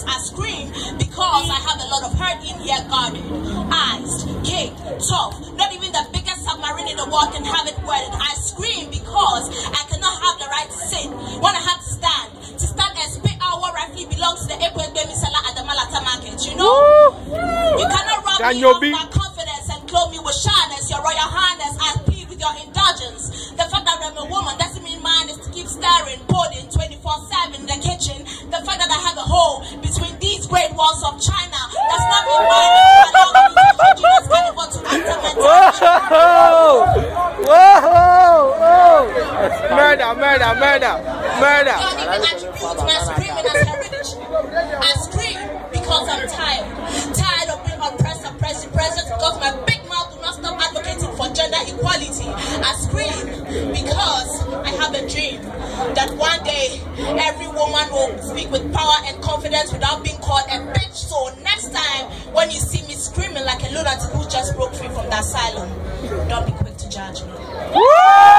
I scream because I have a lot of hurt in here guarded. Eyes, cake, tough. Not even the biggest submarine in the world can have it worded. I scream because I cannot have the right to sit when I have to stand and spit out what rightfully belongs to the April Baby Salah at the Malata market. You know? You cannot rob me of my confidence and clothe me with shyness. Your Royal Highness, I plead with your indulgence. The fact that I'm a woman doesn't mean mine is to keep staring, boarding 24/7 in the kitchen. The fact that I have a hole between these great walls of China does not mean mine is to allow me to do this carnival to enter my murder. Don't even attribute my screaming as heritage. I scream because I'm tired of being oppressed and present because my big mouth will not stop advocating for gender equality. I scream because I have a dream that one day every woman will speak with power and confidence without being called a bitch. So next time when you see me screaming like a lunatic who just broke free from the asylum, don't be quick to judge me.